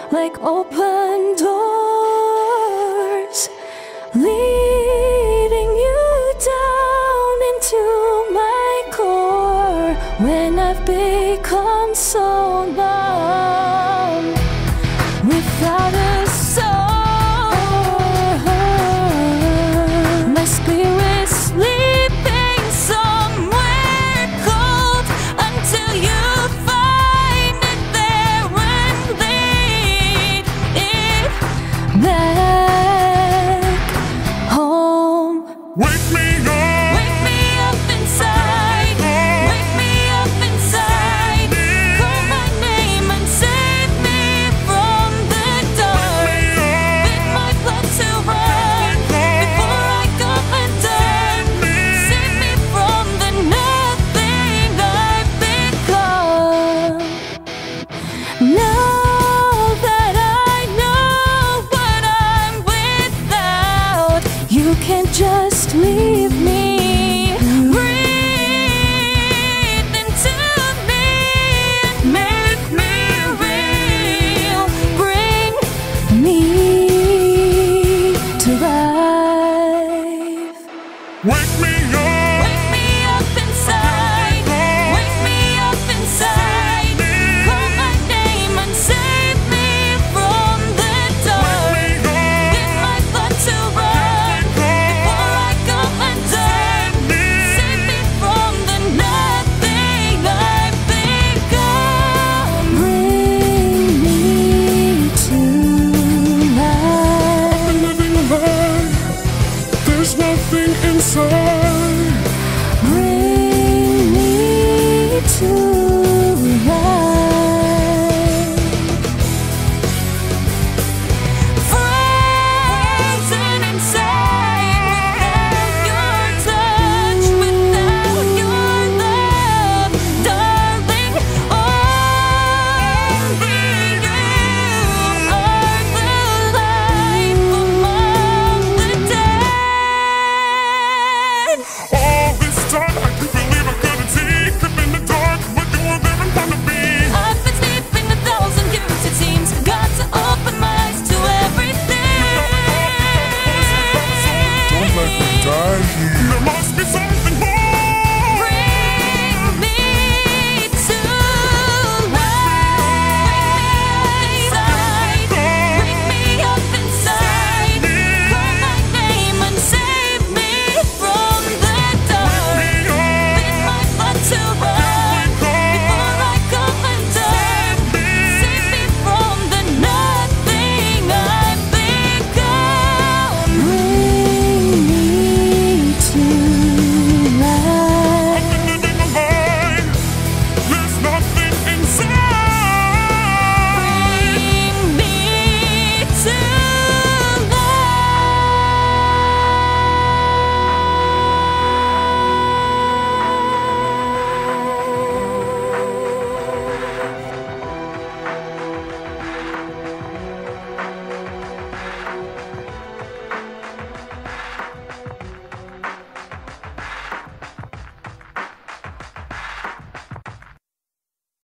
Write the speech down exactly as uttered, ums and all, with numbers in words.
like open doors, leading you down into my core. When I've become so numb, without a soul, my spirit's sleeping somewhere cold, until you find it there and lead it back home. Wake me up! Wake me up inside, wake me up inside, call my name and save me from the dark. Bid my blood to run before I go undone. Save me from the nothing I've become. Now that I know what I'm without, you can't just leave